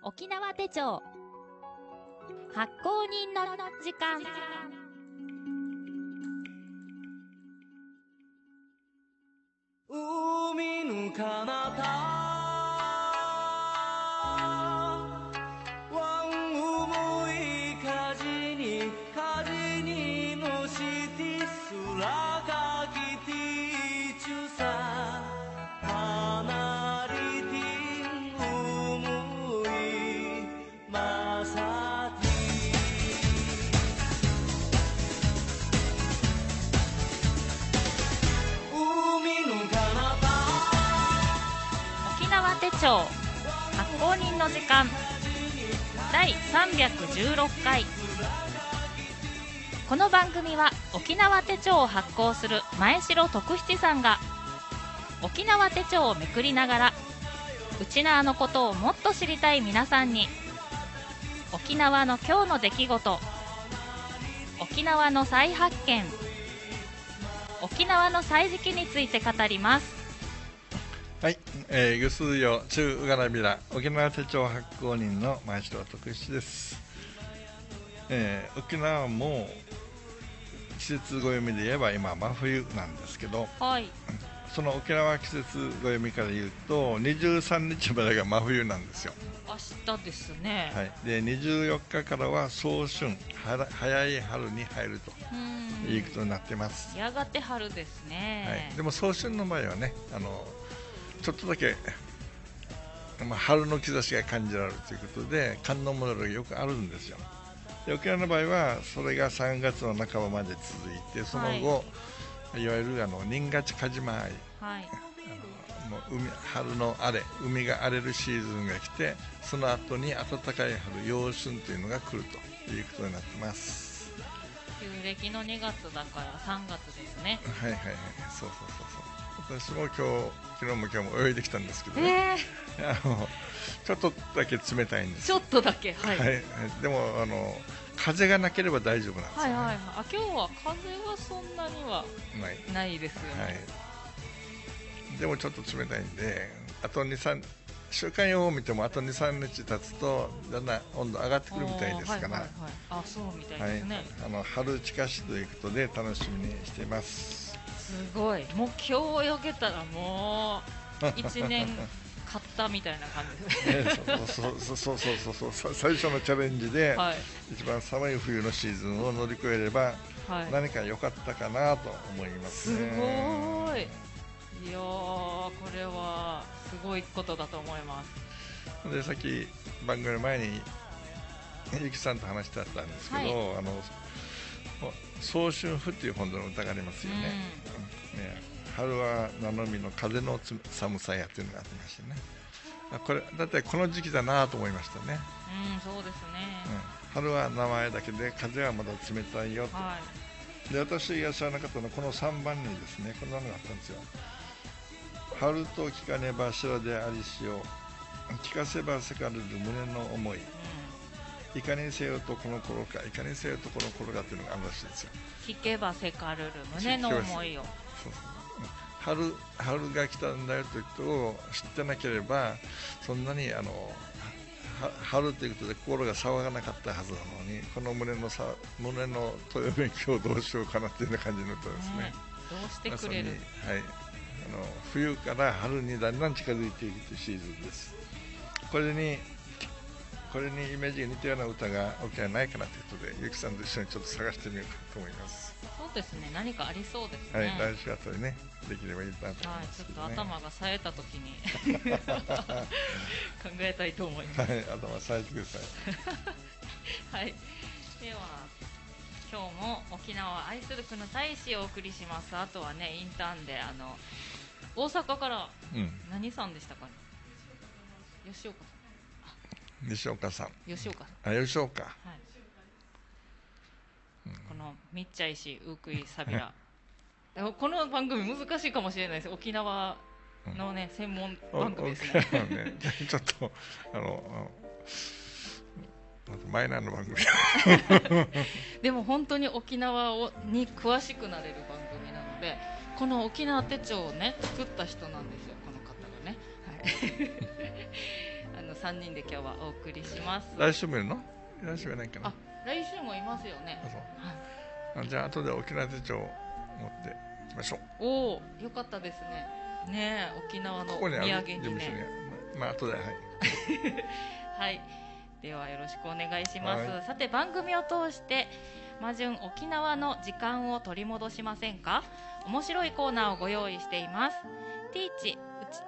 沖縄手帳発行人の時間。 海の彼方ワン重い舵に乗して空がきてちゅさ離れて重いまさて海の彼方沖縄手帳発行人の時間第316回。この番組は沖縄手帳を発行する前城徳七さんが沖縄手帳をめくりながら内縄のことをもっと知りたい皆さんに沖縄の今日の出来事、沖縄の再発見、沖縄の歳時記について語ります。 はい、ぐすよ中うがらびら沖縄手帳発行人の前城徳七です。沖縄も季節暦で言えば今真冬なんですけど、 はい、 その沖縄季節暦から言うと23日までが真冬なんですよ。 明日ですね。 はい、で24日からは早春、早い春に入るということになっています。 やがて春ですね。 はい、でも早春の場合はね、ちょっとだけ、春の兆しが感じられるということで寒の戻りがよくあるんですよ。で沖縄の場合はそれが3月の半ばまで続いて、その後、いわゆる新勝かじまい、 はい、 もう春の荒れ、海が荒れるシーズンが来て、その後に暖かい春、陽春というのが来るということになってます。 旧暦の2月だから3月ですね。 はいはいはい、そう。私も昨日も今日も泳いできたんですけどね、ちょっとだけ冷たいんです。 ちょっとだけ、はい、 でも風がなければ大丈夫なんですよね。 今日は風はそんなにはないですよね。 でもちょっと冷たいんで、あと2、3週間予報を見てもあと2、3日経つとだんだん温度上がってくるみたいですから、 あ、そうみたいですね。 春近しということで楽しみにしています。 すごい、もう今日泳げたらもう1年買ったみたいな感じですね。 そう最初のチャレンジで、一番寒い冬のシーズンを乗り越えれば、何か良かったかなと思いますね。 すごい、いやー、これはすごいことだと思います。 でさっき番組の前にゆきさんと話してあったんですけど、早春譜っていう本の歌がありますよね。春は名の実の風の寒さやっていうのがあってましてね、これだってこの時期だなと思いましたね。 そうですね、 春は名前だけで風はまだ冷たいよと、で私が知らなかったのはこの3番にですね、こんなのがあったんですよ。春と聞かねば白でありしを聞かせばせかれる胸の思い、いかにせよとこの頃か、いかにせよとこの頃かっていうのがあるらしいですよ。 聞けばせかるる胸の思いを。 春が来たんだよということを知ってなければ、そんなに春ということで心が騒がなかったはずなのに、この胸の豊勉強をどうしようかなっていうような感じの歌ですね。 どうしてくれる、 冬から春にだんだん近づいていくというシーズンです。これにイメージが似たような歌が沖縄ないかなということで、ゆきさんと一緒にちょっと探してみようかと思います。 そうですね、何かありそうですね。 来週あたりね、できればいいなと思いますけどね。 ちょっと頭が冴えたときに考えたいと思います。 頭冴えてください。 では今日も沖縄を愛する国の大使をお送りします。あとはね、インターンで大阪から、何さんでしたかね、吉岡さん。このみっちゃいしうくいさびらこの番組難しいかもしれないです。沖縄のね、専門番組ですね。 ちょっとマイナーの番組でも本当に沖縄に詳しくなれる番組なので、この沖縄手帳をね作った人なんですよ、この方がね。 3人で今日はお送りします。 来週もいるの？来週はないかな。 来週もいますよね。 じゃあ後で沖縄手帳を持っていきましょう。 おお、よかったですね。ねえ、沖縄の土産にね。 まあ後ではい。 はい。ではよろしくお願いします。さて番組を通して魔順沖縄の時間を取り戻しませんか？面白いコーナーをご用意しています。ティーチ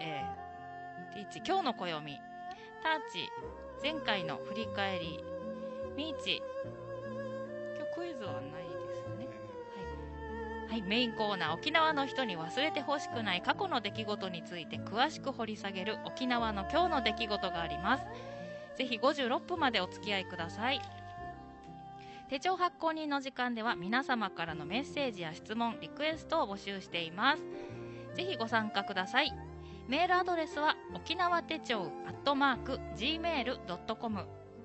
今日の暦、ターチ前回の振り返り、ミーチ今日クイズはないですね。はい、メインコーナー沖縄の人に忘れてほしくない過去の出来事について詳しく掘り下げる沖縄の今日の出来事があります。ぜひ56分までお付き合いください。手帳発行人の時間では皆様からのメッセージや質問、リクエストを募集しています。ぜひご参加ください。メールアドレスは沖縄手帳@gmail.com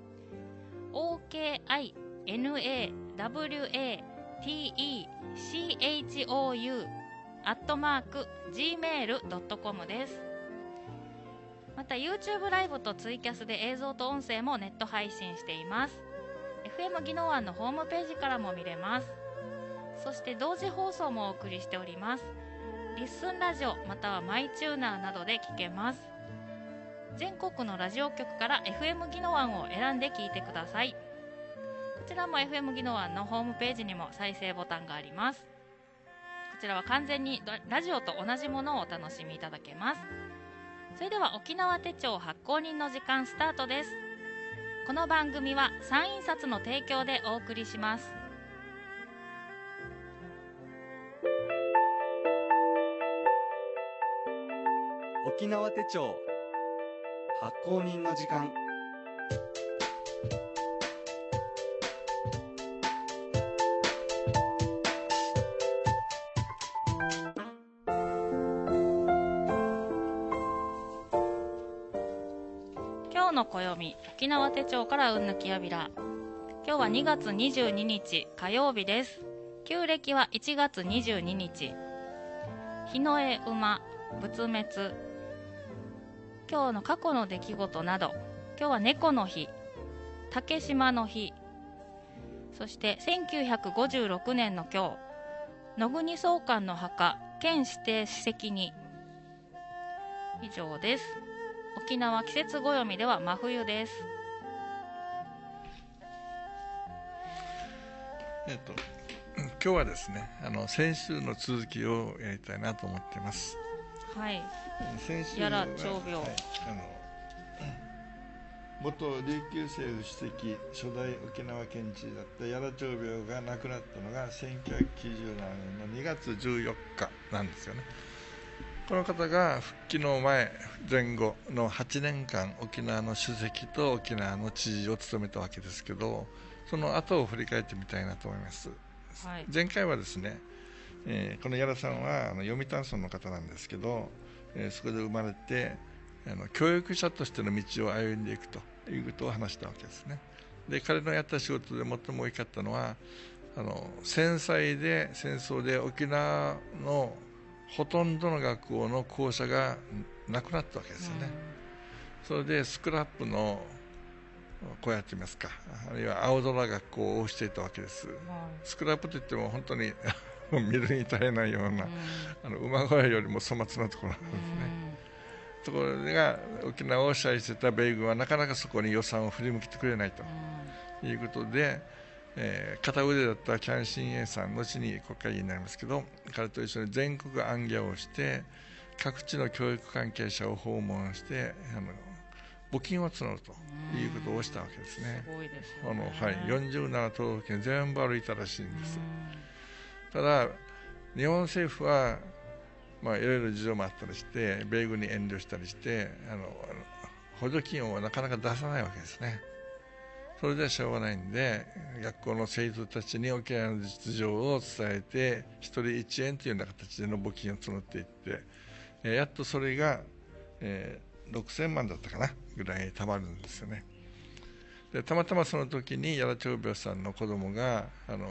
OKINAWATECHOU@gmail.com です。また YouTube ライブとツイキャスで映像と音声もネット配信しています。 FM 宜野湾のホームページからも見れます。そして同時放送もお送りしております。リッスンラジオまたはマイチューナーなどで聞けます。全国のラジオ局から FM 宜野湾を選んで聞いてください。こちらも FM 宜野湾のホームページにも再生ボタンがあります。こちらは完全にラジオと同じものをお楽しみいただけます。それでは沖縄手帳発行人の時間スタートです。この番組はサイン札の提供でお送りします。 沖縄手帳発行人の時間。 今日の暦、沖縄手帳からうんぬきやびら。今日は2月22日火曜日です。旧暦は1月22日。日の絵馬、仏滅。今日の過去の出来事など、今日は猫の日、竹島の日、そして1956年の今日、野国総監の墓、県指定史跡に。以上です。沖縄季節暦では真冬です。 今日はですね、先週の続きをやりたいなと思っています。 はい。 先週は奈良長病、 元琉球政府主席初代沖縄県知事だった屋良長病が亡くなったのが1997年の2月14日なんですよね。この方が復帰の前後の8年間沖縄の主席と沖縄の知事を務めたわけですけど、その後を振り返ってみたいなと思います。はい、前回はですね、この屋良さんは読谷村の方なんですけど、そこで生まれて教育者としての道を歩んでいくということを話したわけですね。で、彼のやった仕事で最も大きかったのは戦争で沖縄のほとんどの学校の校舎がなくなったわけですよね。それでスクラップのこうやってみますか、あるいは青空学校をしていたわけです。スクラップといっても本当に見るに耐えないような、馬小屋よりも粗末なところなんですね。ところが沖縄を支配していた米軍はなかなかそこに予算を振り向けてくれないということで、片腕だったキャン・シンエイさん、後に国会議員になりますけど、彼と一緒に全国行脚をして各地の教育関係者を訪問して募金を募るということをしたわけですね。 すごいですよね。47都道府県全部歩いたらしいんです。ただ日本政府はいろいろ事情もあったりして米軍に遠慮したりして補助金をなかなか出さないわけですね。それではしょうがないんで、学校の生徒たちに沖縄の実情を伝えて1人1円というような形での募金を募っていって、やっとそれが、6000万だったかなぐらいたまるんですよね。でたまたまその時に屋良長病さんの子供が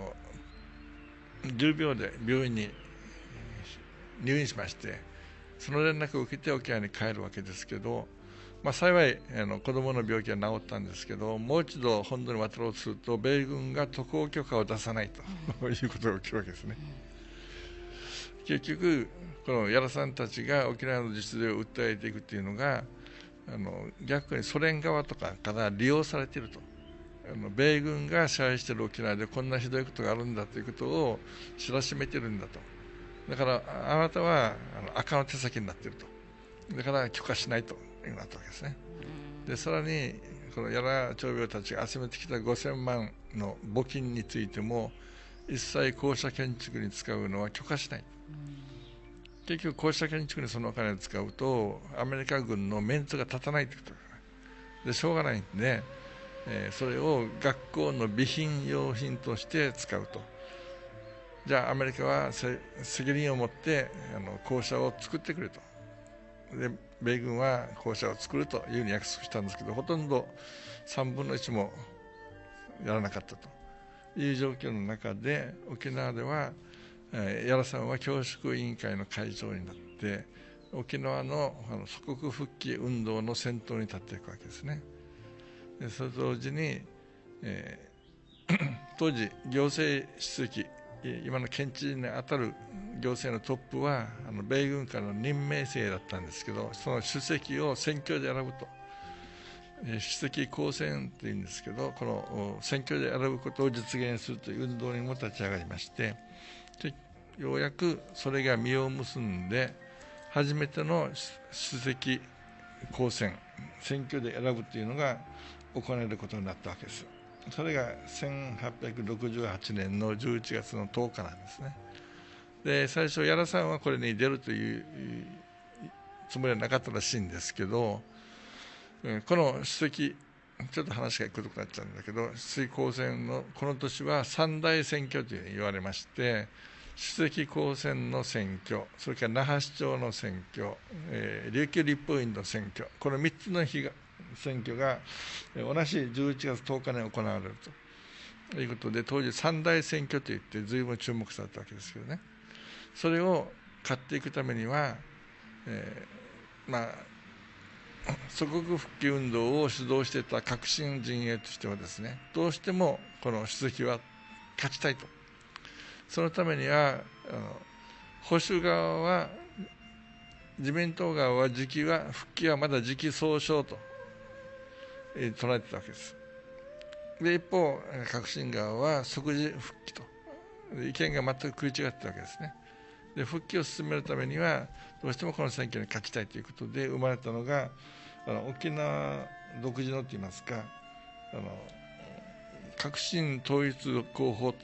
重病で病院に入院しまして、その連絡を受けて沖縄に帰るわけですけど、 幸い子どもの病気は治ったんですけど、もう一度本土に渡ろうとすると米軍が渡航許可を出さないということが起きるわけですね。結局この屋良さんたちが沖縄の実情を訴えていくっていうのが逆にソ連側とかから利用されていると。米軍が支配している沖縄でこんなひどいことがあるんだということを知らしめているんだと。だからあなたは赤の手先になっていると。だから許可しないというなったわけですね。でさらにこの屋良長兵たちが集めてきた5000万の募金についても一切校舎建築に使うのは許可しない。結局校舎建築にそのお金を使うとアメリカ軍のメンツが立たないということでしょうがないんで、それを学校の備品用品として使うと。じゃあアメリカは責任を持って校舎を作ってくれと。で米軍は校舎を作るというふうに約束したんですけど、ほとんど3分の1もやらなかったという状況の中で、沖縄では屋良さんは教職委員会の会長になって沖縄の祖国復帰運動の先頭に立っていくわけですね。でそれと同時に、当時行政主席、今の県知事にあたる行政のトップは米軍からの任命制だったんですけど、その主席を選挙で選ぶと、主席公選というんですけど、この選挙で選ぶことを実現するという運動にも立ち上がりまして、ようやくそれが実を結んで初めての主席公選、選挙で選ぶというのが行われることになったわけです。それが1868年の11月の10日なんですね。で最初屋良さんはこれに出るというつもりはなかったらしいんですけど、この主席、ちょっと話がくどくなっちゃうんだけど、主席公選のこの年は三大選挙というふうに言われまして、主席公選の選挙、それから那覇市長の選挙、琉球立法院の選挙、この3つの選挙が同じ11月10日に行われるということで、当時三大選挙といって随分注目されたわけですけどね。それを勝っていくためには、祖国復帰運動を主導していた革新陣営としてはですね、どうしてもこの主席は勝ちたいと。そのためには保守側は、自民党側は復帰はまだ時期尚早と捉えていたわけです。で一方革新側は即時復帰と意見が全く食い違っていたわけですね。で復帰を進めるためにはどうしてもこの選挙に勝ちたいということで生まれたのが沖縄独自のといいますか革新統一候補と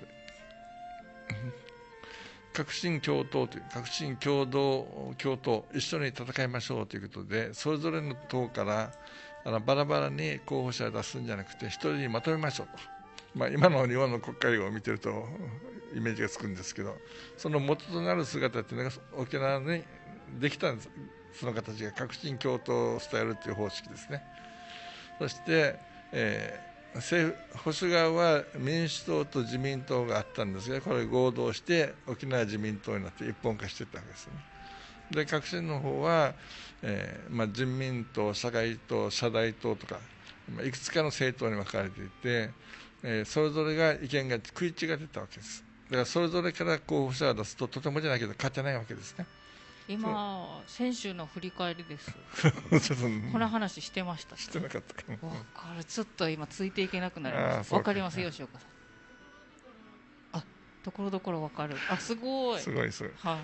革新共闘という革新共同共闘一緒に戦いましょうということで、それぞれの党からバラバラに候補者を出すんじゃなくて一人にまとめましょうと、今の日本の国会を見てるとイメージがつくんですけど、その元となる姿というのが沖縄にできたんです。その形が革新共闘スタイルという方式ですね。そして、保守側は民主党と自民党があったんですが、これ合同して沖縄自民党になって一本化していったわけですね。で革新の方は、人民党、社会党、社大党とかいくつかの政党に分かれていて、それぞれが意見が食い違ってたわけです。だからそれぞれから候補者を出すととてもじゃないけど勝てないわけですね。 今先週の振り返りですこの話してました。 してなかったかな。 これちょっと今ついていけなくなりました。わかります吉岡さん。ところどころわかる。すごいすごいすごい。 はい、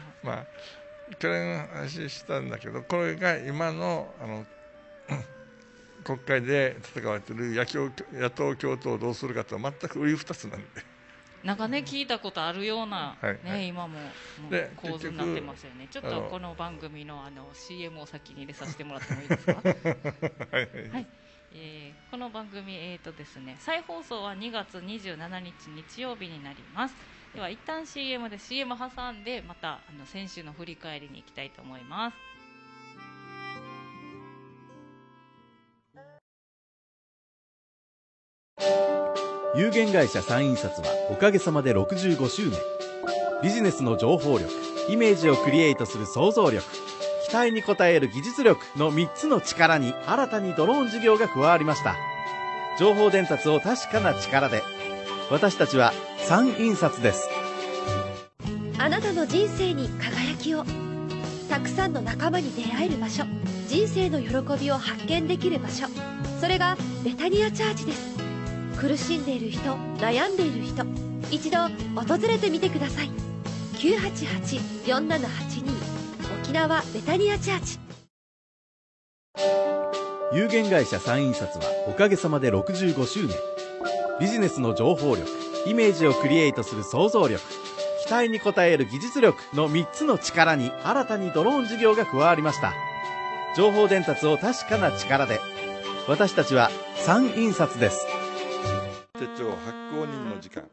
去年の話したんだけど、これが今の国会で戦われている野党共闘をどうするかとは全く売り二つなんで。 なんかね聞いたことあるような、今も構図になってますよね。ちょっとこの番組のCM を先に入れさせてもらってもいいですか。この番組ですね、再放送は2月27日日曜日になります。では一旦 CM で CM 挟んでまた先週の振り返りに行きたいと思います。 有限会社三印刷はおかげさまで65周年。ビジネスの情報力、イメージをクリエイトする想像力、一待に応える技術力の3つの力に新たにドローン事業が加わりました。情報伝達を確かな力で。私たちは3印刷です。 あなたの人生に輝きを。たくさんの仲間に出会える場所、人生の喜びを発見できる場所、それがベタニアチャーチです。苦しんでいる人、悩んでいる人、一度訪れてみてください。988-4782 沖縄ベタニアチャーチ。 有限会社3印刷はおかげさまで65周年。ビジネスの情報力、イメージをクリエイトする想像力、期待に応える技術力の3つの力に新たにドローン事業が加わりました。情報伝達を確かな力で。私たちは3印刷です。 手帳発行人の時間。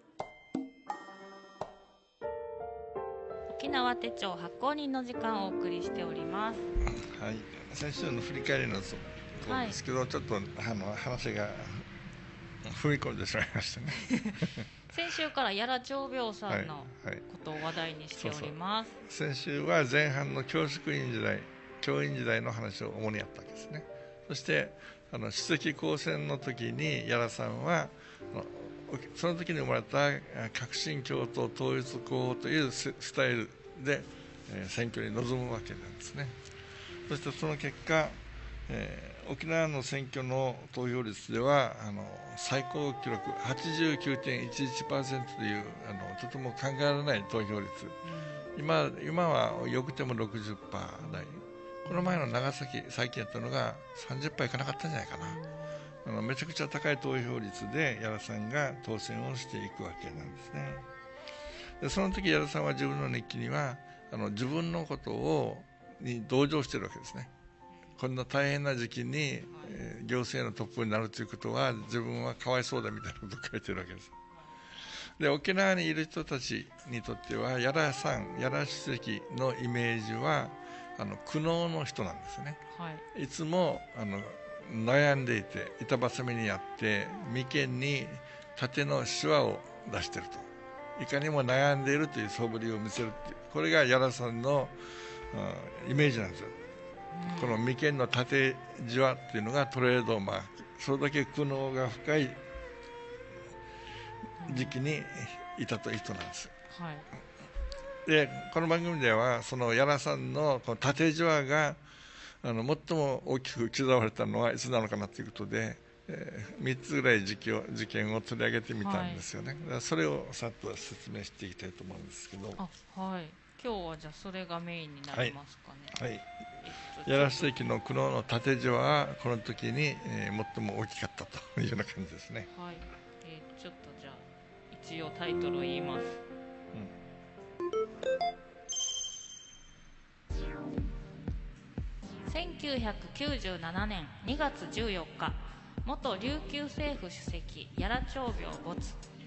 沖縄手帳発行人の時間をお送りしております。 はい、先週の振り返りのそうですけど、ちょっと話が踏み込んでしまいましたね。 先週から屋良長病さんのことを話題にしております。 先週は前半の教職員時代、教員時代の話を主にやったわけですね。そして首席高専の時に屋良さんはその時に生まれた革新共闘統一候補というスタイルで選挙に臨むわけなんですね。そしてその結果、沖縄の選挙の投票率では最高記録 89.11% というとても考えられない投票率、今はよくても 60% 台、この前の長崎最近やったのが 30% いかなかったんじゃないかな。めちゃくちゃ高い投票率で屋良さんが当選をしていくわけなんですね。でその時屋良さんは自分の日記には自分のことに同情してるわけですね。こんな大変な時期に、行政のトップになるということは自分はかわいそうだみたいなことを書いてるわけです。で沖縄にいる人たちにとっては屋良さん、屋良主席のイメージは苦悩の人なんですね。いつも悩んでいて板挟みにあって眉間に縦のシワを出していると、いかにも悩んでいるという素振りを見せるっていう、これが屋良さんのイメージなんですよ。この眉間の縦じわっていうのがトレードマーク、それだけ苦悩が深い時期にいたという人なんです。でこの番組ではその屋良さんのこの縦じわが最も大きく刻まれたのはいつなのかなということで、3つぐらい事件を取り上げてみたんですよね。それをさっと説明していきたいと思うんですけど、 今日はじゃあそれがメインになりますかね。 屋良主席の苦悩の縦じわはこの時に、最も大きかったというような感じですね。 ちょっとじゃあ一応タイトルを言います。1997年2月14日、元琉球政府主席屋良長病没。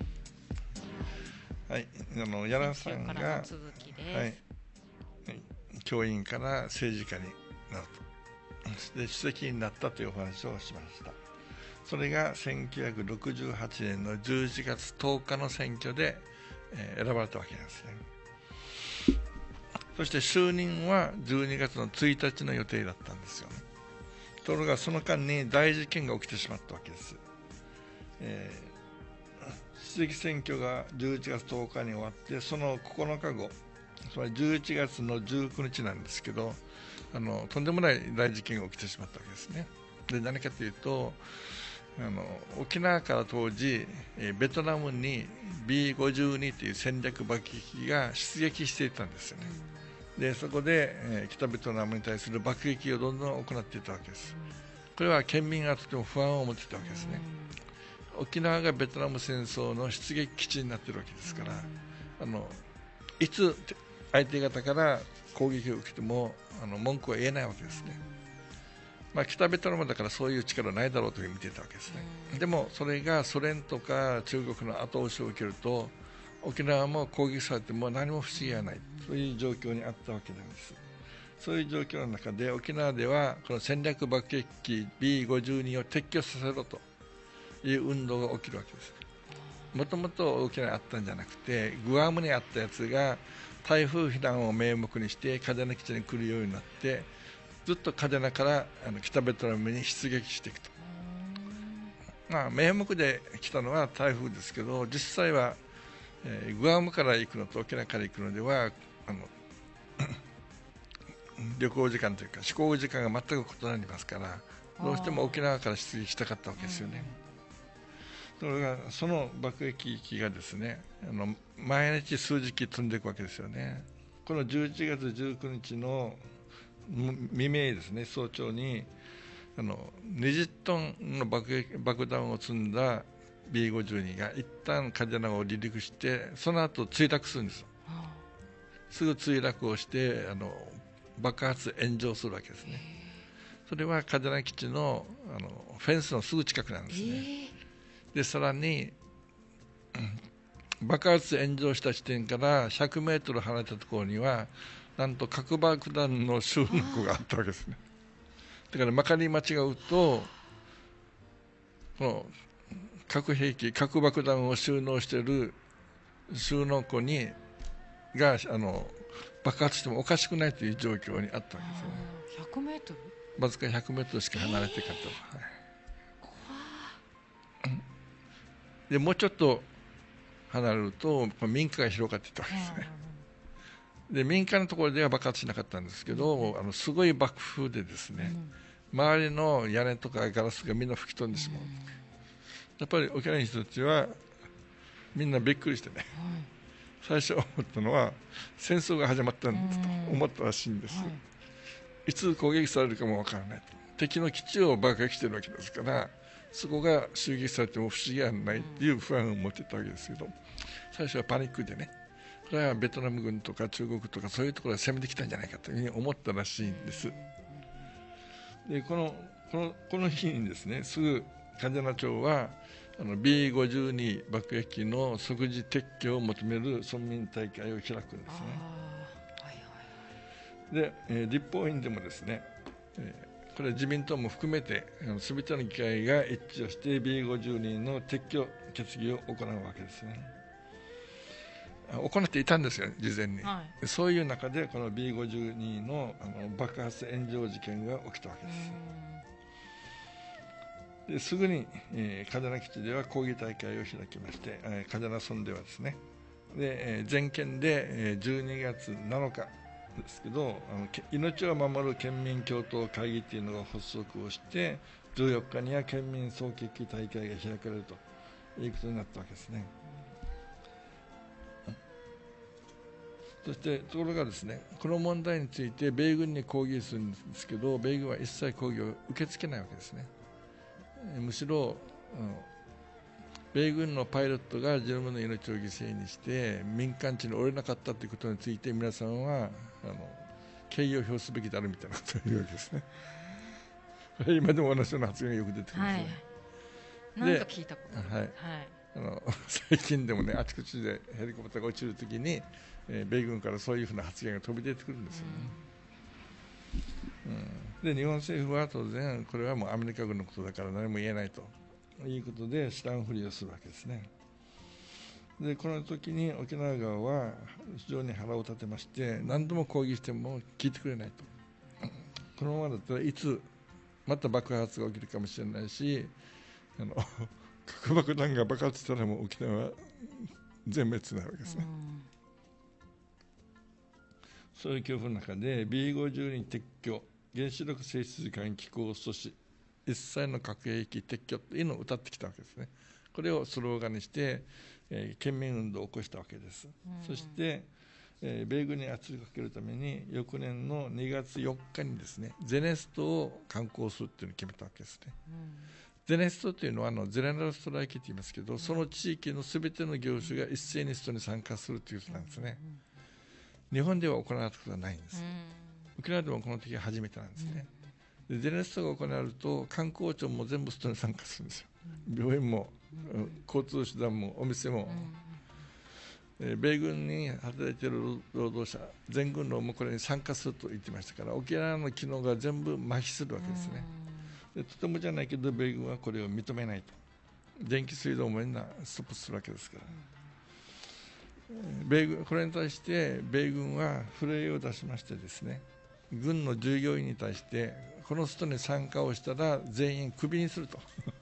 屋良さんが教員から政治家になると、で主席になったというお話をしました。それが1968年の11月10日の選挙で選ばれたわけなんですね。そして就任は12月の1日の予定だったんですよね。ところがその間に大事件が起きてしまったわけです。主席選挙が11月10日に終わって、その9日後、つまり11月の19日なんですけど、とんでもない大事件が起きてしまったわけですね。で何かというと、沖縄から当時ベトナムに B52 という戦略爆撃機が出撃していたんですよね。でそこで、北ベトナムに対する爆撃をどんどん行っていたわけです。これは県民がとても不安を持っていたわけですね。沖縄がベトナム戦争の出撃基地になっているわけですから、いつ相手方から攻撃を受けても文句は言えないわけですね。北ベトナムだからそういう力はないだろうというふうに見ていたわけですね。でもそれがソ連とか中国の後押しを受けると、沖縄も攻撃されても何も不思議はない、そういう状況にあったわけなんです。そういう状況の中で沖縄ではこの戦略爆撃機 B52 を撤去させろという運動が起きるわけです。もともと沖縄にあったんじゃなくて、グアムにあったやつが台風避難を名目にして嘉手納基地に来るようになって、 ずっと嘉手納から北ベトナムに出撃していくと。名目で来たのは台風ですけど、実際は、グアムから行くのと沖縄から行くのでは旅行時間というか飛行時間が全く異なりますから、どうしても沖縄から出撃したかったわけですよね。それがその爆撃機がですね、毎日数十機飛んでいくわけですよね。この11月19日の未明ですね、早朝に20トンの爆弾を積んだ B52 が一旦嘉手納を離陸して、その後墜落するんです。すぐ墜落をして爆発炎上するわけですね。それは嘉手納基地のフェンスのすぐ近くなんですね。でさらに、爆発炎上した地点から100メートル離れたところにはなんと核爆弾の収納庫があったわけですね。だからまかり間違うと、この核兵器、核爆弾を収納している収納庫が爆発してもおかしくないという状況にあったわけですよね。 100メートル、 わずか100メートルしか離れていかった、でもうちょっと離れると民家が広がっていったわけですね。で民家のところでは爆発しなかったんですけど、すごい爆風でですね、周りの屋根とかガラスがみんな吹き飛んでしまう。やっぱり沖縄の人たちはみんなびっくりしてね、最初思ったのは戦争が始まったんですと思ったらしいんです。いつ攻撃されるかもわからない、敵の基地を爆撃してるわけですから、そこが襲撃されても不思議はないっていう不安を持ってたわけですけど、最初はパニックでね、これはベトナム軍とか中国とかそういうところが攻めてきたんじゃないかというふうに思ったらしいんです。でこの日にですね、すぐ嘉手納町はB52 爆撃機の即時撤去を求める村民大会を開くんですね。で、立法院でもですね、これは自民党も含めて全ての議会が一致をして B52 の撤去決議を行うわけですね。行っていたんですよ、事前に。そういう中でこの B52 の爆発炎上事件が起きたわけです。ですぐに、嘉手納基地では抗議大会を開きまして、嘉手納村ではですね、で全県で12月7日ですけど、命を守る県民共闘会議というのが発足をして、14日には県民総決起大会が開かれるということになったわけですね。そしてところがですね、この問題について米軍に抗議するんですけど、米軍は一切抗議を受け付けないわけですね。むしろ、米軍のパイロットが自分の命を犠牲にして民間地に降りなかったということについて、皆さんは敬意を表すべきであるみたいなことを言うわけですね。今でも同じような発言がよく出てきますね。 なんか聞いたことある。 最近でもね、あちこちでヘリコプターが落ちるときに、米軍からそういうふうな発言が飛び出てくるんですよね。で日本政府は当然これはもうアメリカ軍のことだから何も言えないということで知らんふりをするわけですね。でこの時に沖縄側は非常に腹を立てまして、何度も抗議しても聞いてくれないと。このままだったらいつまた爆発が起きるかもしれないし、核爆弾が爆発したらもう沖縄は全滅になるわけですね。そういう恐怖の中で B52 撤去、原子力性質時間機構阻止、一切の核兵器撤去というのを歌ってきたわけですね。これをスローガンにして、県民運動を起こしたわけです。そして、米軍に圧力をかけるために翌年の2月4日にですね、ゼネストを敢行するというのを決めたわけですね。ゼネストというのはゼネラルストライキと言いますけど、その地域のすべての業種が一斉にストに参加するということなんですね。日本では行われたことはないんです。沖縄でもこの時は初めてなんですね。でゼネストが行われると観光庁も全部ストに参加するんですよ。病院も、交通手段もお店も、米軍に働いている労働者全軍労もこれに参加すると言ってましたから、沖縄の機能が全部麻痺するわけですね。でとてもじゃないけど米軍はこれを認めないと。電気水道もみんなストップするわけですから、これに対して米軍は震えを出しましてですね、 軍の従業員に対してこのストに参加をしたら全員クビにすると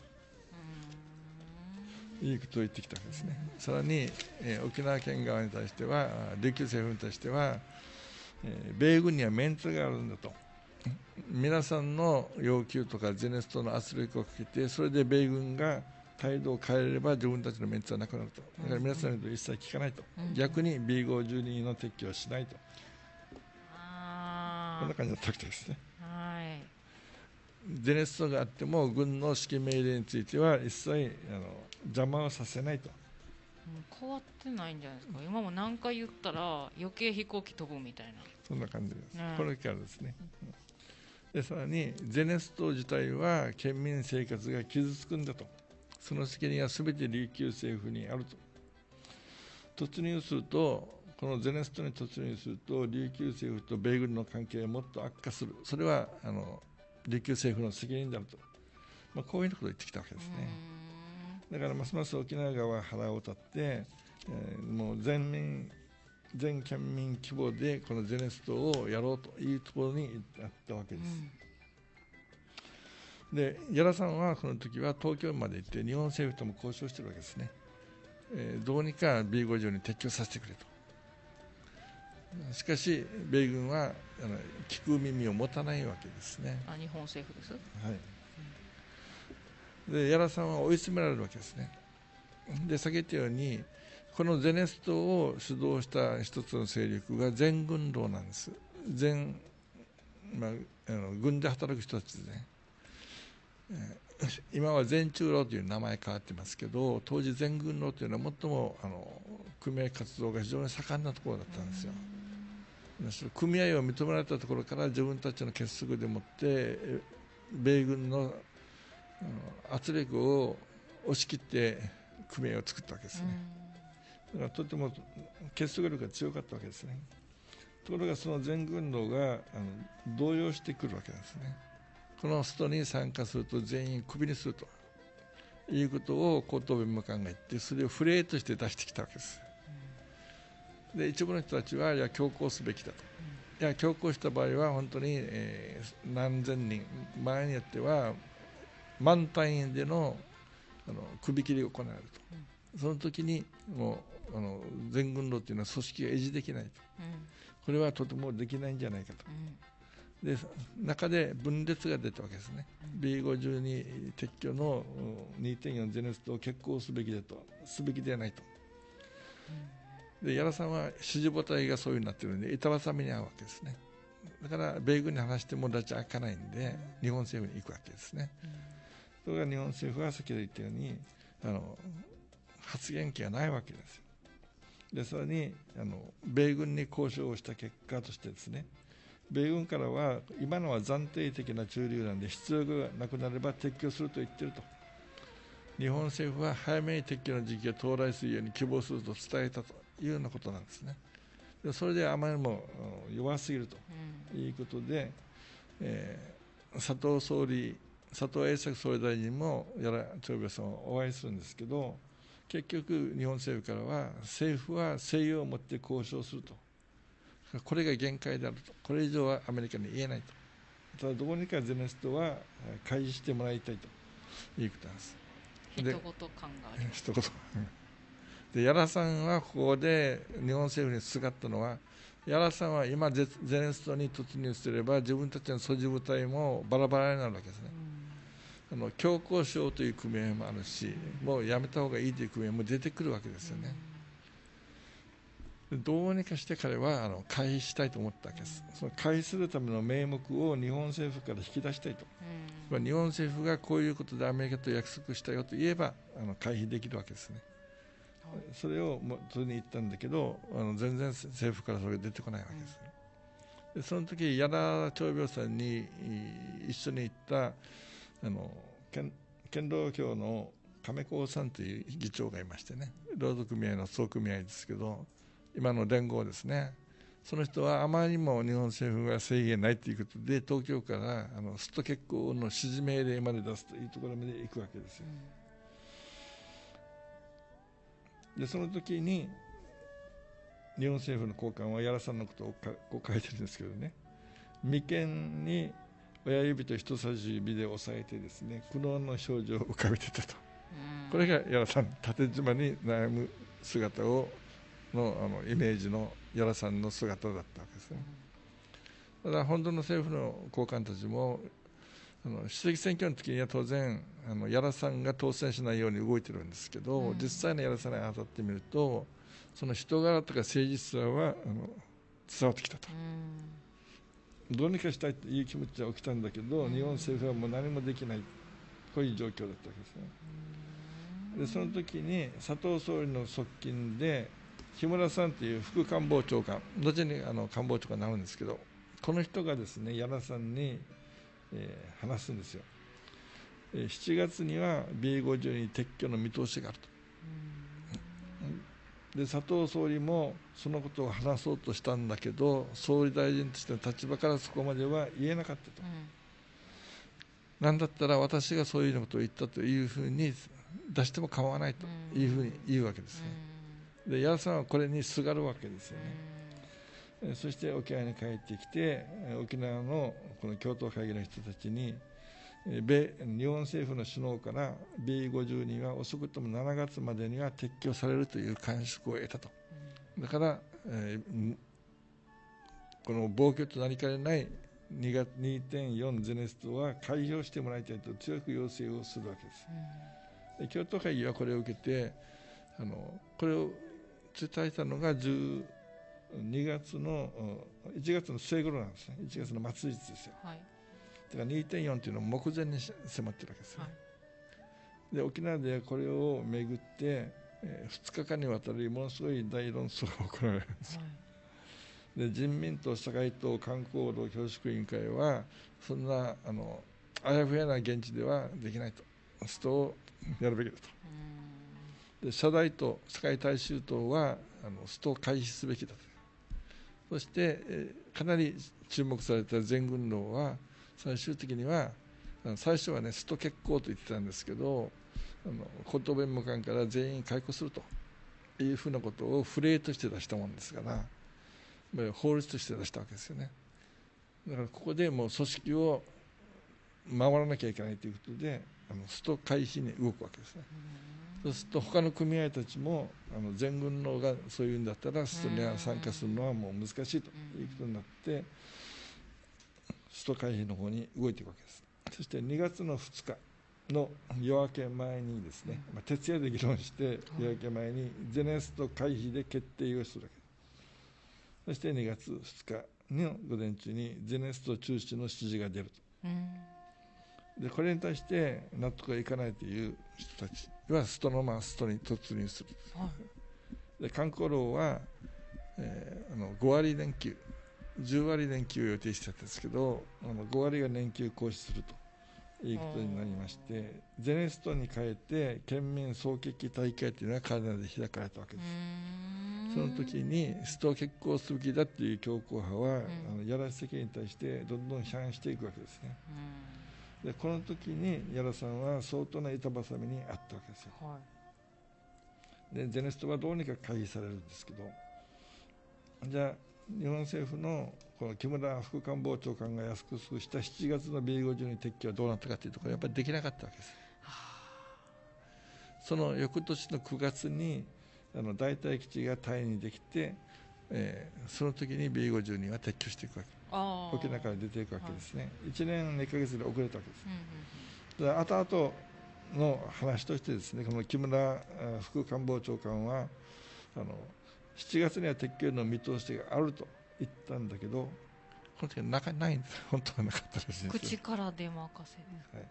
いうことを言ってきたわけですね。さらに、沖縄県側に対しては、琉球政府に対しては、米軍にはメンツがあるんだと、皆さんの要求とかゼネストの圧力をかけて、それで米軍が態度を変えれば自分たちのメンツはなくなると、だから皆さんの言うと一切聞かないと、逆に B52 の撤去をしないと、こんな感じだったわけですね。ゼネストがあっても軍の指揮命令については一切邪魔をさせないと。 変わってないんじゃないですか。今も何回言ったら余計飛行機飛ぶみたいな、 そんな感じです、これからですね。でさらにゼネスト自体は県民生活が傷つくんだと、その責任は全て琉球政府にあると。突入すると、このゼネストに突入すると琉球政府と米軍の関係がもっと悪化する、それは琉球政府の責任であると、こういうことを言ってきたわけですね。だからますます沖縄側は腹を立って、もう全県民規模でこのゼネストをやろうというところにあったわけです。で屋良さんはこの時は東京まで行って日本政府とも交渉しているわけですね。どうにか B50 に撤去させてくれと。しかし米軍は聞く耳を持たないわけですね。 日本政府です。 で屋良さんは追い詰められるわけですね。で先言ったようにこのゼネストを主導した一つの勢力が全軍労なんです。軍で働く人たちですね。今は全中労という名前変わってますけど、当時全軍労というのは最も組合活動が非常に盛んなところだったんですよ。組合を認められたところから自分たちの結束でもって米軍の圧力を押し切って組合を作ったわけですね。だからとても結束力が強かったわけですね。ところがその全軍労が動揺してくるわけですね。このストに参加すると全員クビにするということを高等弁務官が言って、それをフレーとして出してきたわけです。で一部の人たちは強行すべきだと、強行した場合は本当に、何千人、場合によっては万単位での首切りが行われると、その時にもう全軍労というのは組織が維持できないと、これはとてもできないんじゃないかと、で中で分裂が出たわけですね。B52 撤去の 2.4 ゼネストを決行すべきだと、すべきではないと。で屋良さんは支持母体がそういうふうになっているので板挟みに遭うわけですね。だから米軍に話しても拉致開かないんで日本政府に行くわけですね。それが日本政府は先ほど言ったように発言権がないわけですよ。でさらに米軍に交渉をした結果としてですね、米軍からは今のは暫定的な駐留なんで必要がなくなれば撤去すると言っていると。日本政府は早めに撤去の時期が到来するように希望すると伝えたというようなことなんですね。でそれであまりにも弱すぎるということで、佐藤栄作総理大臣も屋良長兵衛さんをお会いするんですけど、結局日本政府からは政府は誠意を持って交渉すると、これが限界であると、これ以上はアメリカに言えないと、ただどうにかゼネストは開示してもらいたいということなんです。 一言感があります。 一言で屋良さんはここで日本政府にすがったのは、屋良さんは今ゼネストに突入すれば自分たちの素地部隊もバラバラになるわけですね。強行しようという組合もあるし、もうやめた方がいいという組合も出てくるわけですよね。どうにかして彼は回避したいと思ったわけです。その回避するための名目を日本政府から引き出したいと、日本政府がこういうことでアメリカと約束したよと言えば回避できるわけですね。それをそれに言ったんだけど全然政府からそれが出てこないわけです。でその時屋良長兵衛さんに一緒に行った剣道協の亀甲さんという議長がいましてね、労働組合の総組合ですけど今の連合ですね、その人はあまりにも日本政府が制限ないということで東京からスト決行の指示命令まで出すというところまで行くわけですよ。でその時に日本政府の高官は屋良さんのことをこう書いてるんですけどね、 眉間に親指と人差し指で押さえてですね、苦悩の表情を浮かべてたと。これが屋良さん、縦縞に悩む姿のイメージの屋良さんの姿だったわけですね。ただ本当の政府の高官たちも主席選挙の時には当然屋良さんが当選しないように動いてるんですけど、実際の屋良さんに当たってみるとその人柄とか誠実さは伝わってきたと。どうにかしたいという気持ちは起きたんだけど、日本政府はもう何もできない、こういう状況だったわけですね。でその時に佐藤総理の側近で木村さんという副官房長官、後に官房長官になるんですけど、この人がですね屋良さんに、話すんですよ。7月には B52 撤去の見通しがあると。で佐藤総理もそのことを話そうとしたんだけど、総理大臣としての立場からそこまでは言えなかったと。なんだったら私がそういうことを言ったというふうに出しても構わないというふうに言うわけですね。で屋良さんはこれにすがるわけですよね。そして沖縄に帰ってきて、沖縄のこの共闘会議の人たちに日本政府の首脳から B52 は遅くとも7月までには撤去されるという感触を得たと。だから、この暴挙となりかねない2.4 ゼネストは開票してもらいたいと強く要請をするわけです。で共闘会議はこれを受けてこれを伝えたのが1月の末頃なんですね。1月の末日ですよ。だから 2.4 というのを目前に迫ってるわけですね。で沖縄ではこれをめぐって、2日間にわたりものすごい大論争が行われるんです。で人民党、社会党、観光労教職委員会はそんなあやふやな現地ではできないと、ストをやるべきだと。で社大党、社会大衆党はストを回避すべきだと。そして、かなり注目された全軍労は最終的には最初はねスト決行と言ってたんですけど、高等弁務官から全員解雇するというふうなことをフレーとして出したもんですから、法律として出したわけですよね。だからここでもう組織を回らなきゃいけないということでスト回避に動くわけですね。そうすると他の組合たちも全軍労がそういうんだったらストに参加するのはもう難しいということになってスト回避の方に動いていくわけです。そして2月の2日の夜明け前にですね、徹夜で議論して夜明け前にゼネスト回避で決定をするわけです。そして2月2日の午前中にゼネスト中止の指示が出ると。でこれに対して納得がいかないという人たちはストのままストに突入する。で観光労は、5割連休10割連休を予定してたんですけど5割が年休行使するということになりまして、ゼネストに変えて県民総決起大会というのがカナダで開かれたわけです。その時にストを決行すべきだという強硬派は屋良政権に対してどんどん批判していくわけですね。でこの時に屋良さんは相当な板挟みにあったわけですよ。でゼネストはどうにか回避されるんですけど、じゃあ日本政府のこの木村副官房長官が約束した7月の B52 撤去はどうなったかというところはやっぱりできなかったわけです。その翌年の9月に大隊基地がタイにできて、その時に B52 は撤去していくわけ。沖縄から出ていくわけですね。1年2ヶ月で遅れたわけです。だから後々の話としてですね、この木村副官房長官は7月には撤去の見通しがあると言ったんだけど、この時はないんです。本当はなかったらしいんです。 口から出任せです。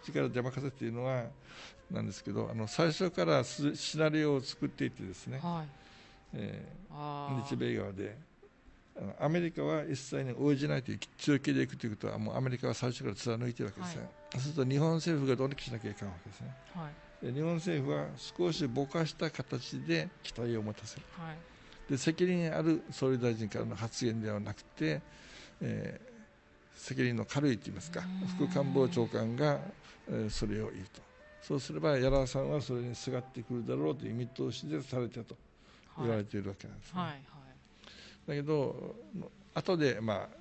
口から出任せっていうのはなんですけど、最初からシナリオを作っていてですね、日米側でアメリカは一切に応じないという強気でいくということはもうアメリカは最初から貫いているわけですね。そうすると日本政府がどうにかしなきゃいけないわけですね。で日本政府は少しぼかした形で期待を持たせる。で責任ある総理大臣からの発言ではなくて、責任の軽いといいますか、副官房長官が、それを言うと。そうすれば屋良さんはそれにすがってくるだろうという見通しでされたと言われているわけなんですね。だけど後で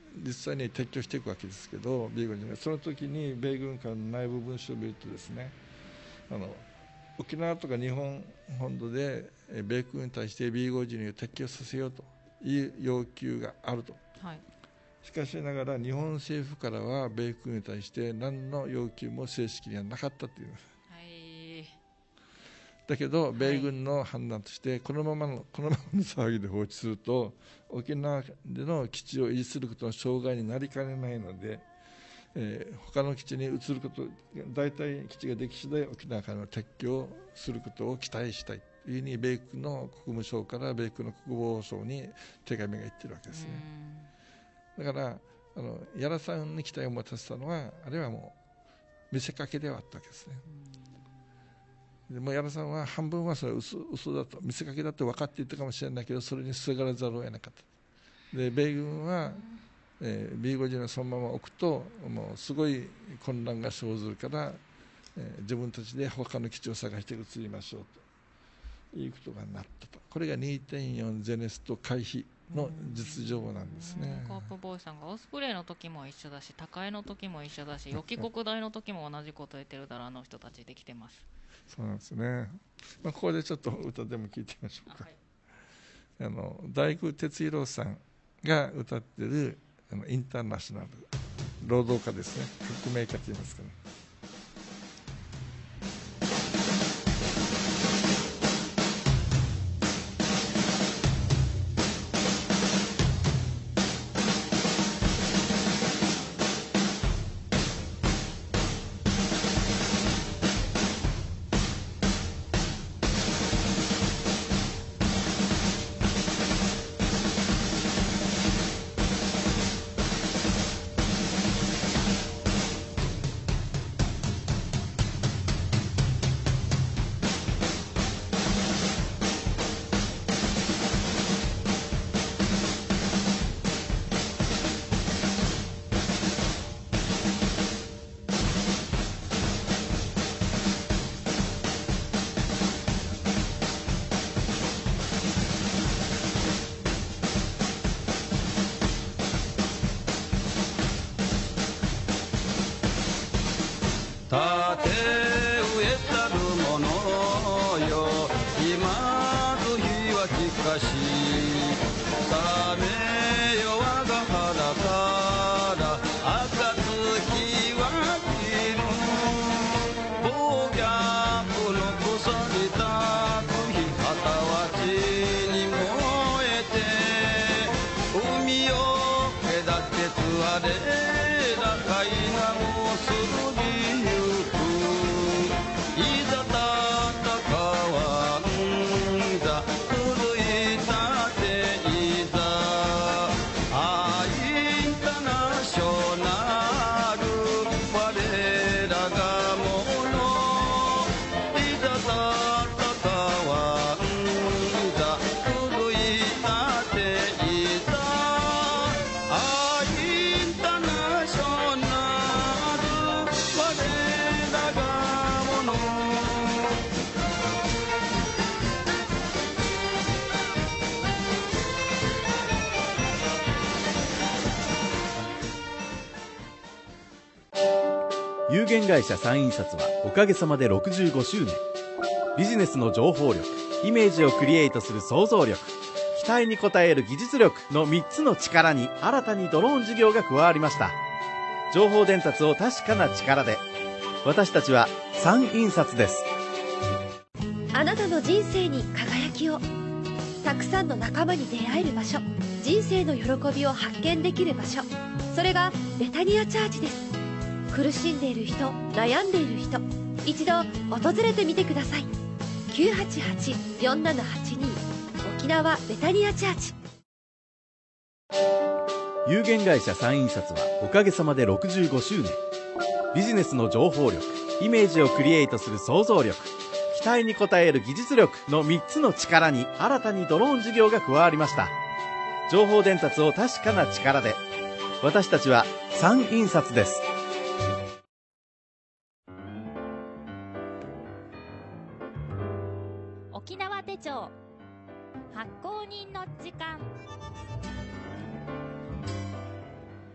実際に撤去していくわけですけど、米軍人がその時に米軍からの内部文書を見るとですね、沖縄とか日本本土で米軍に対して B52 を撤去させようという要求があると、はい、しかしながら日本政府からは米軍に対して何の要求も正式にはなかったという、はい、だけど米軍の判断としてこのままの騒ぎで放置すると沖縄での基地を維持することの障害になりかねないので、他の基地に移ること、大体基地ができ次第沖縄からの撤去をすることを期待したいというふうに米軍の国務省から米軍の国防省に手紙が言ってるわけですね。だから屋良さんに期待を持たせたのはあれはもう見せかけではあったわけですね。でも屋良さんは半分はそれは嘘だと、見せかけだって分かっていたかもしれないけど、それにすがらざるを得なかった。で米軍はB50 をそのまま置くともうすごい混乱が生ずるから、自分たちで他の基地を探して移りましょうということがなったと。これが 2.4 ゼネスト回避の実情なんですね。 カープボーイさんがオスプレイの時も一緒だし、高江の時も一緒だし、予期国大の時も同じこと言ってるだろう、人たちできてます。 そうなんですね。ここでちょっと歌でも聴いてみましょうか。はい、大工哲弘さんが歌ってるインターナショナル労働家ですね、革命家と言いますかね。 有限会社サイン印刷はおかげさまで65周年。ビジネスの情報力、イメージをクリエイトする想像力、期待に応える技術力の3つの力に新たにドローン事業が加わりました。情報伝達を確かな力で。私たちはサン印刷です。 あなたの人生に輝きを。たくさんの仲間に出会える場所、人生の喜びを発見できる場所、それがベタニアチャーチです。苦しんでいる人、悩んでいる人、一度訪れてみてください。988-4782 沖縄ベタニアチャーチ。 有限会社サイン印刷はおかげさまで65周年。ビジネスの情報力、イメージをクリエイトする想像力、期待に応える技術力の3つの力に新たにドローン事業が加わりました。情報伝達を確かな力で。私たちはサン印刷です。 沖縄手帳発行人の時間。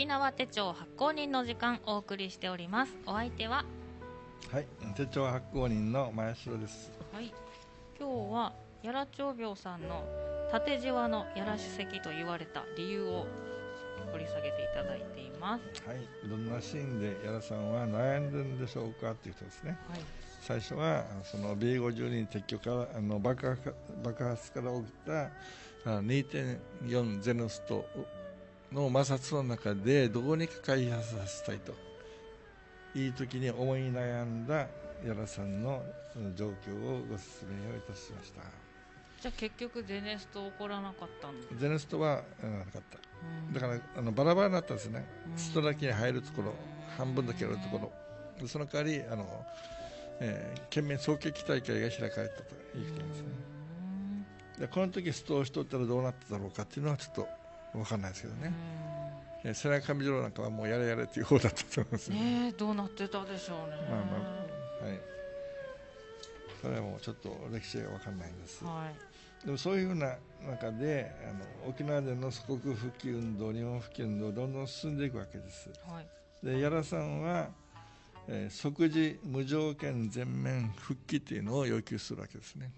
沖縄手帳発行人の時間お送りしております。お相手は手帳発行人の前城です。 今日は屋良長病さんの縦じわの屋良主席と言われた理由を掘り下げていただいています。 どんなシーンで屋良さんは悩んでるんでしょうかということですね。最初はその B50 人撤去から爆発から起きた 2.4 ゼノストの摩擦の中でどうにか開発させたいといい時に思い悩んだ屋良さんのその状況をご説明をいたしました。 じゃあ結局ゼネスト起こらなかったんですか？ ゼネストはなかった。だからバラバラになったんですね。ストラキに入るところ、半分だけやるところ、その代わり県民総決起大会が開かれたということですね。でこの時ストをしとったらどうなっただろうかっていうのはちょっと分かんないですけどね。背中上なんかはもうやれやれという方だったと思いますね。 どうなってたでしょうね。 それはもうちょっと歴史が分かんないんです。でもそういうふうな中で沖縄での祖国復帰運動、日本復帰運動どんどん進んでいくわけです。で屋良さんは、即時無条件全面復帰というのを要求するわけですね。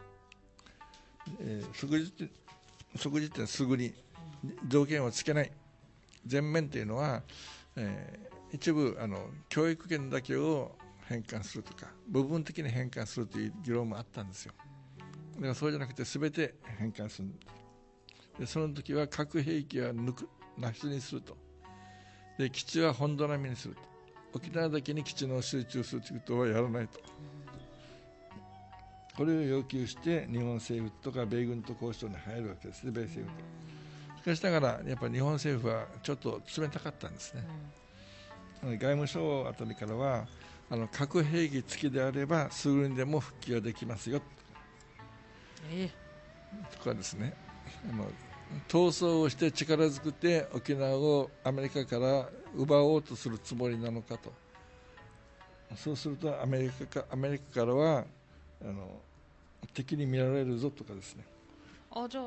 即時ってすぐに条件をつけない。全面というのは、一部教育権だけを返還するとか部分的に返還するという議論もあったんですよ。だからそうじゃなくて全て返還する。でその時は核兵器はなしにすると。で基地は本土並みにすると。沖縄だけに基地の集中するということはやらないと。これを要求して日本政府とか米軍と交渉に入るわけですね、米政府と。しかしながらやっぱり日本政府はちょっと冷たかったんですね。外務省あたりからは核兵器付きであればすぐにでも復帰ができますよとかですね、闘争をして力ずくって沖縄をアメリカから奪おうとするつもりなのかと。そうするとアメリカからは敵に見られるぞとかですね。 じゃ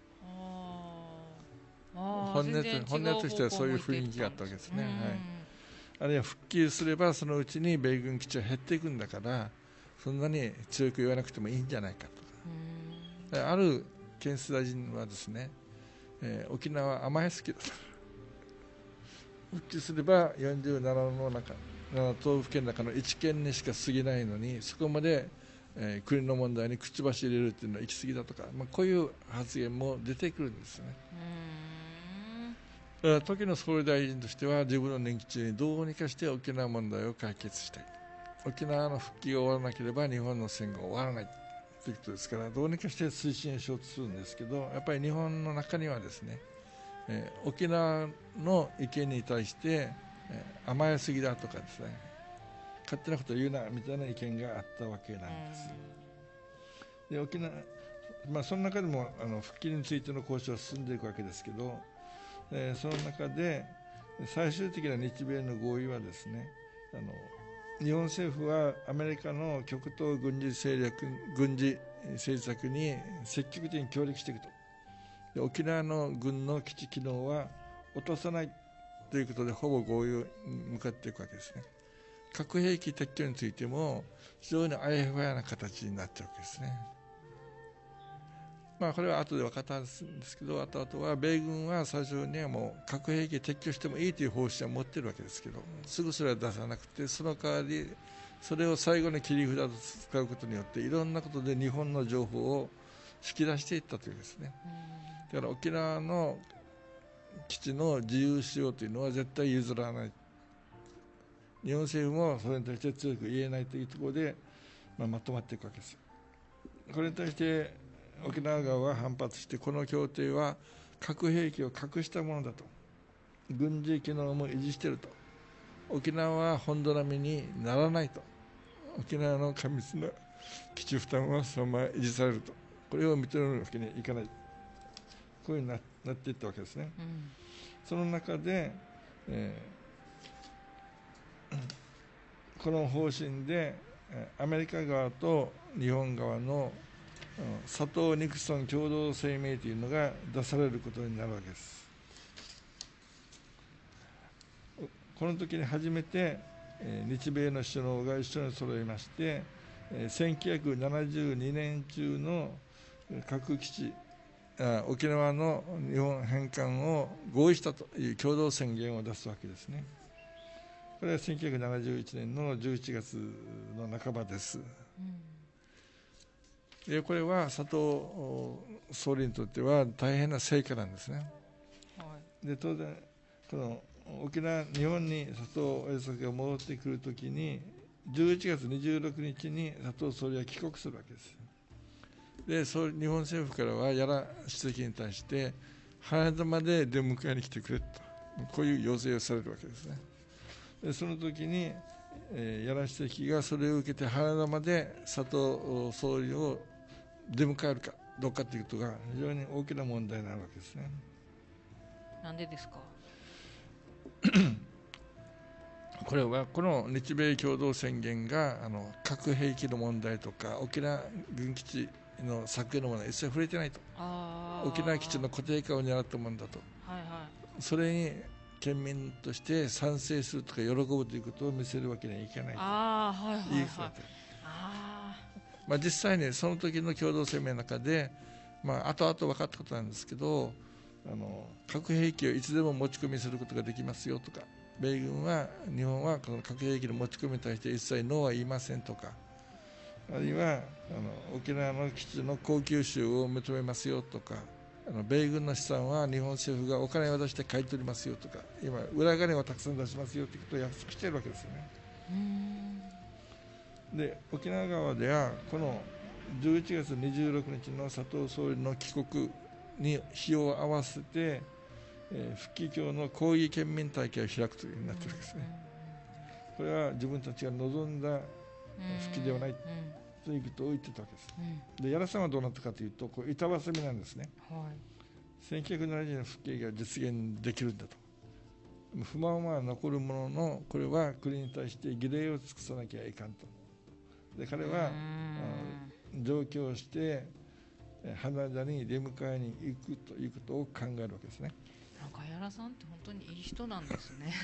あ本音としてはそういう雰囲気があったわけですね。あるいは復帰すればそのうちに米軍基地は減っていくんだからそんなに強く言わなくてもいいんじゃないかとか。ある県政大臣はですね、沖縄甘えすぎだと。復帰すれば47の中7都府県の中の1県にしか過ぎないのにそこまで、国の問題に口走り入れるというのは行き過ぎだとか、こういう発言も出てくるんですね。だから時の総理大臣としては自分の任期中にどうにかして沖縄問題を解決したい。沖縄の復帰が終わらなければ日本の戦後は終わらないということですからどうにかして推進しようとするんですけど、やっぱり日本の中にはですね、沖縄の意見に対して、甘えすぎだとかですね、勝手なことを言うなみたいな意見があったわけなんです。で沖縄、その中でも復帰についての交渉は進んでいくわけですけど、その中で最終的な日米の合意はですね、日本政府はアメリカの極東軍事政策に積極的に協力していくと。で沖縄の軍の基地機能は落とさないということでほぼ合意に向かっていくわけですね。核兵器撤去についても非常にあやふやな形になっちゃうわけですね。これは後で分かったんですけど、後々は米軍は最初にはもう核兵器撤去してもいいという方針を持っているわけですけど、すぐそれは出さなくて、その代わりそれを最後に切り札と使うことによっていろんなことで日本の情報を引き出していったというですね。だから沖縄の基地の自由使用というのは絶対譲らない。日本政府もそれに対して強く言えないというところで、まとまっていくわけです。これに対して沖縄側は反発して、この協定は核兵器を隠したものだと、軍事機能も維持していると、沖縄は本土並みにならないと、沖縄の過密な基地負担はそのまま維持されると、これを認めるわけにはいかない、こういうふうになっていったわけですね。その中で、この方針でアメリカ側と日本側の佐藤ニクソン共同声明というのが出されることになるわけです。 この時に初めて、日米の首脳が一緒に揃いまして、1972年中の核基地沖縄の日本返還を合意したという共同宣言を出すわけですね。これは1971年の11月の半ばです。これは佐藤総理にとっては大変な成果なんですね。で当然この沖縄日本に佐藤栄作が戻ってくるときに11月26日に佐藤総理は帰国するわけです。で日本政府からは屋良主席に対して羽田まで出迎えに来てくれとこういう要請をされるわけですね。でその時に屋良主席がそれを受けて羽田まで佐藤総理を出迎えるかどうかということが非常に大きな問題になるわけですね。 なんでですか？ これはこの日米共同宣言が核兵器の問題とか沖縄軍基地の削減のものは一切触れてないと。沖縄基地の固定化を狙ったものだと、それに県民として賛成するとか喜ぶということを見せるわけにはいかないということです。実際にその時の共同声明の中で、後々分かったことなんですけど核兵器をいつでも持ち込みすることができますよとか、米軍は日本はこの核兵器の持ち込みに対して一切ノーは言いませんとか、あるいは沖縄の基地の高級収を認めますよとか、米軍の資産は日本政府がお金を出して買い取りますよとか、今裏金をたくさん出しますよということを約束しているわけですよね。で沖縄側ではこの11月26日の佐藤総理の帰国に日を合わせて、復帰協の抗議県民大会を開くというふうになっているわけですね。これは自分たちが望んだ復帰ではないということを言ってたわけです。で屋良さんはどうなったかというとこう板挟みなんですね。1970年の復帰が実現できるんだと。不満は残るもののこれは国に対して儀礼を尽くさなきゃいかんと。で彼は上京して羽田に出迎えに行くということを考えるわけですね。 なんか屋良さんって本当にいい人なんですね。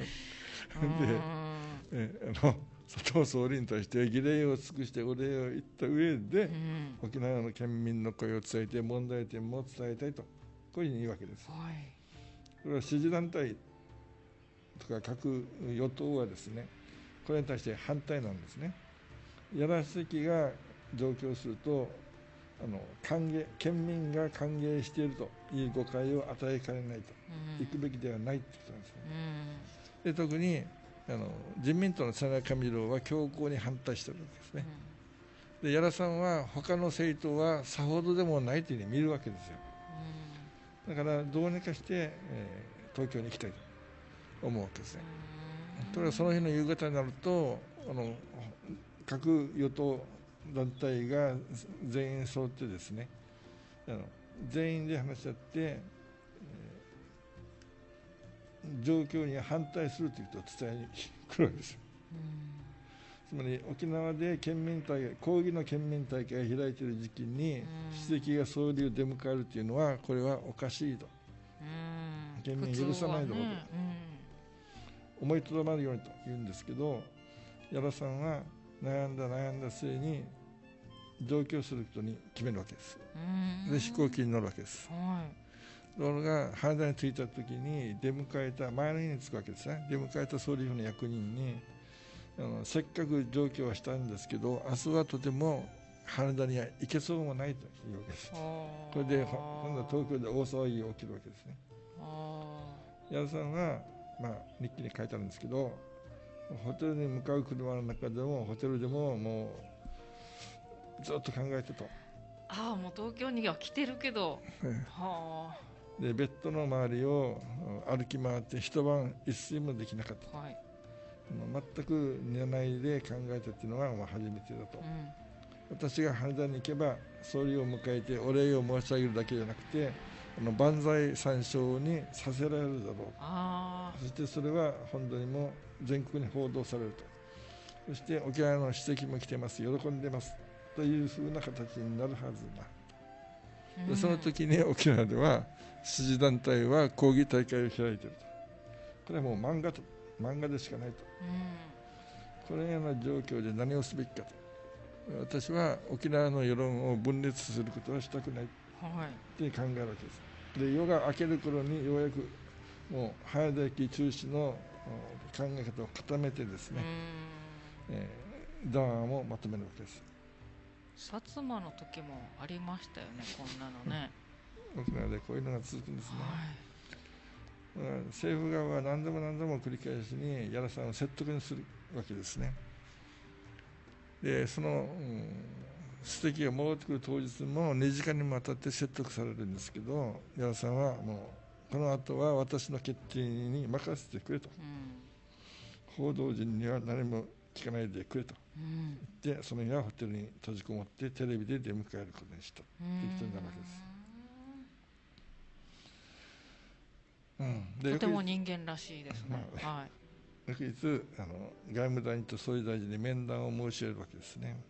で佐藤総理に対して儀礼を尽くしてお礼を言った上で、沖縄の県民の声を伝えて問題点も伝えたいとこういうふうに言うわけです。これは支持団体とか各与党はですねこれに対して反対なんですね。屋良主席が上京すると県民が歓迎しているという誤解を与えかねないと、行くべきではないということなんですね。で特に自民党の田中上郎は強硬に反対しているわけですね。で屋良さんは他の政党はさほどでもないというふうに見るわけですよ。だからどうにかして、東京に行きたいと思うわけですね。ところがその日の夕方になると各与党団体が全員揃ってですね全員で話し合って、状況に反対するということを伝えに来るわけですよ。つまり沖縄で県民大会抗議の県民大会を開いている時期に主席が総理を出迎えるというのはこれはおかしいと、県民許さないだろうと、思いとどまるようにと言うんですけど、屋良さんは悩んだ末に上京することに決めるわけです。で飛行機に乗るわけです。ところが羽田に着いた時に出迎えた前の日に着くわけですね。出迎えた総理府の役人にせっかく上京はしたんですけど明日はとても羽田には行けそうもないというわけです。これで今度は東京で大騒ぎが起きるわけですね。屋良さんは、日記に書いてあるんですけどホテルに向かう車の中でもホテルでももうずっと考えてと。 もう東京には来てるけど、 でベッドの周りを歩き回って一晩一睡もできなかった、全く寝ないで考えたっていうのは初めてだと、私が羽田に行けば総理を迎えてお礼を申し上げるだけじゃなくて万歳三唱にさせられるだろう、そしてそれは本当にも全国に報道されると、そして沖縄の主席も来てます喜んでますというふうな形になるはずだ、でその時に沖縄では支持団体は抗議大会を開いていると、これはもう漫画と漫画でしかないと、このような状況で何をすべきかと、私は沖縄の世論を分裂することはしたくないって考えるわけです。で夜が明ける頃にようやくもう早咲き中止の考え方を固めてですね、談話もまとめるわけです。 薩摩の時もありましたよね、こんなのね。 沖縄でこういうのが続くんですね。政府側は何度も何度も繰り返しに屋良さんを説得にするわけですね。でその、主席が戻ってくる当日も2時間にもわたって説得されるんですけど、屋良さんはもうこの後は私の決定に任せてくれと、報道陣には何も聞かないでくれと言って、その日はホテルに閉じこもってテレビで出迎えることにしたということになるわけです。 とても人間らしいですね。 翌日外務大臣と総理大臣に面談を申し上げるわけですね。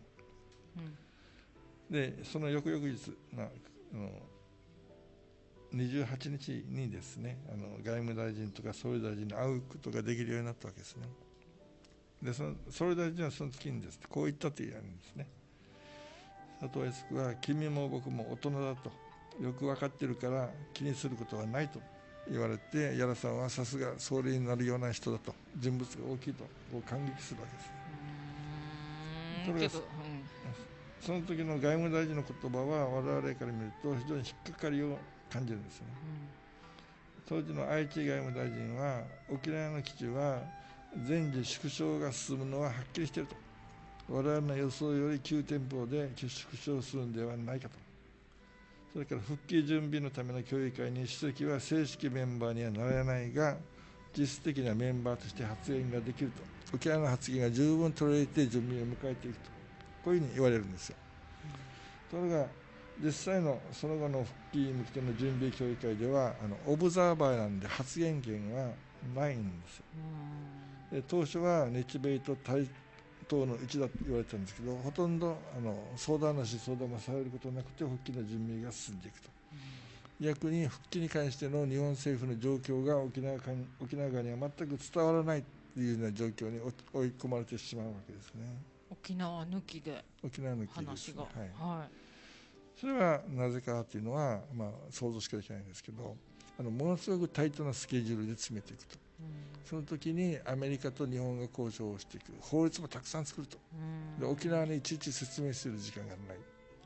でその翌々日28日にですね、外務大臣とか総理大臣に会うことができるようになったわけですね。でその総理大臣はその時にですね、こう言ったと言うんですね。佐藤悦子は君も僕も大人だとよく分かってるから気にすることはないと言われて、屋良さんはさすが総理になるような人だと、人物が大きいとこう感激するわけです。その時の外務大臣の言葉は我々から見ると非常に引っかかりを感じるんですよね。当時の愛知外務大臣は沖縄の基地は全時縮小が進むのははっきりしていると、我々の予想より急テンポで縮小するのではないかと、それから復帰準備のための協議会に主席は正式メンバーにはなれないが実質的なメンバーとして発言ができると、沖縄の発言が十分取り入れて準備を迎えていくと、こういうふうに言われるんですよ。それが実際のその後の復帰に向けての準備協議会ではオブザーバーなんで発言権がないんですよ。で当初は日米と対等の一致だと言われてたんですけど、ほとんど相談もされることなくて復帰の準備が進んでいくと、逆に復帰に関しての日本政府の状況が沖縄側には全く伝わらないというような状況に追い込まれてしまうわけですね。 沖縄抜きで話が、 それはなぜかというのは、想像しかできないんですけど、ものすごくタイトなスケジュールで詰めていくと、その時にアメリカと日本が交渉をしていく、法律もたくさん作ると、で沖縄にいちいち説明する時間がない、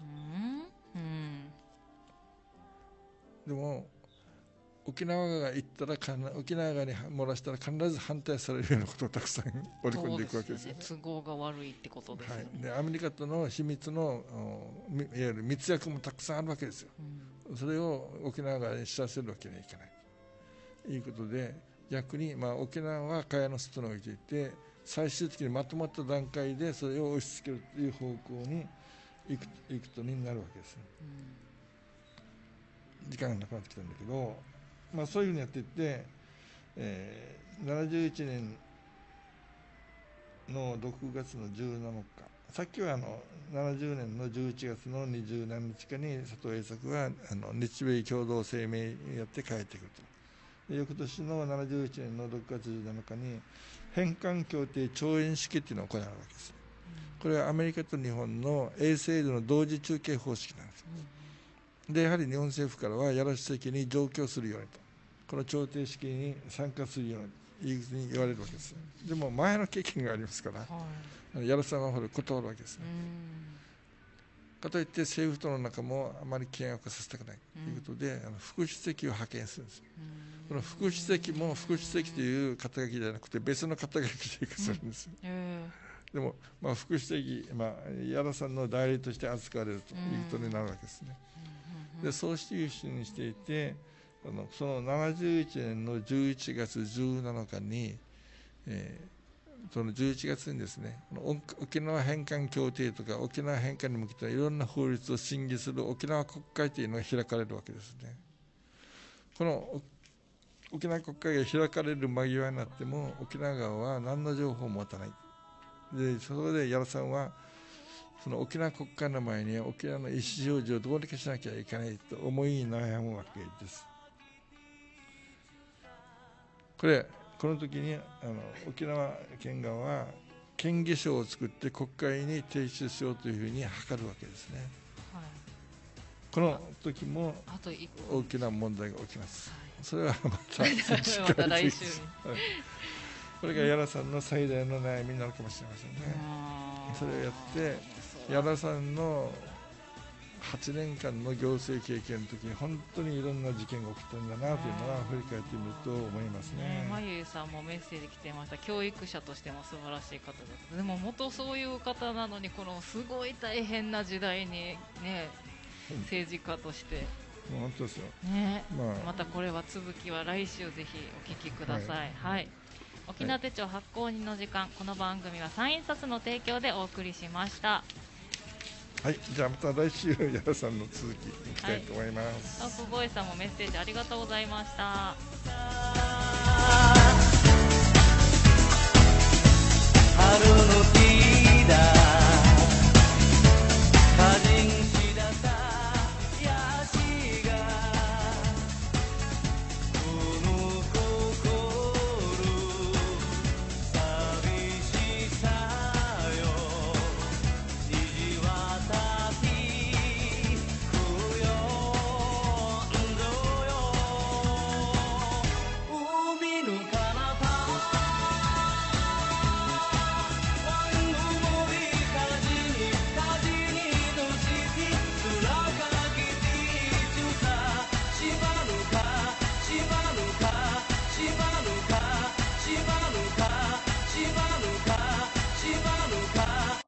でも沖縄側が言ったら沖縄側に漏らしたら必ず反対されるようなことをたくさん織り込んでいくわけですよね。 都合が悪いってことですよね。 でアメリカとの秘密のいわゆる密約もたくさんあるわけですよ。それを沖縄側に知らせるわけにはいかないということで、逆に沖縄は蚊帳の外に置いていて、最終的にまとまった段階でそれを押し付けるという方向に行くことになるわけですね。時間がなくなってきたんだけど、そういうふうにやっていって、71年の6月の17日、さっきは70年の11月の27日かに佐藤栄作は日米共同声明によって帰ってくると。翌年の71年の6月17日に返還協定調印式っていうのを行うわけです。これはアメリカと日本の衛星での同時中継方式なんです。でやはり日本政府からは屋良主席に上京するようにと、この調停式に参加するように言われるわけです。でも前の経験がありますから、屋良さんは断るわけですね。かといって政府との中もあまり険悪化させたくないということで、副主席を派遣するんです。この副主席も副主席という肩書きじゃなくて別の肩書きで行かせるんですよ。でも、副主席、屋良さんの代理として扱われるということになるわけですね。でそうしていうふうにしていて、その71年の11月17日に、その11月にですね、沖縄返還協定とか沖縄返還に向けていろんな法律を審議する沖縄国会というのが開かれるわけですね。この沖縄国会が開かれる間際になっても沖縄側は何の情報も持たない。でそれで屋良さんはその沖縄国会の前に沖縄の意思表示をどうにかしなきゃいけないと思い悩むわけです。ここの時に沖縄県側は県議所を作って国会に提出しようというふうに図るわけですね。はい、この時も大きな問題が起きます。はい、それはまたまた来週にこれが屋良さんの最大の悩みになるかもしれませんね。それをやって屋良さんの8年間の行政経験の時に本当にいろんな事件が起きたんだなというのは振り返ってみると思いますね。 まゆゆさんもメッセージ来てました。教育者としても素晴らしい方だった。でも元そういう方なのにこのすごい大変な時代にね、政治家として本当ですよ、 ね。またこれは続きは来週ぜひお聞きください。はい、沖縄手帳発行人の時間、この番組はサイン札の提供でお送りしました。 はい、じゃあまた来週矢田さんの続きいきたいと思います。 久保井さんもメッセージありがとうございました。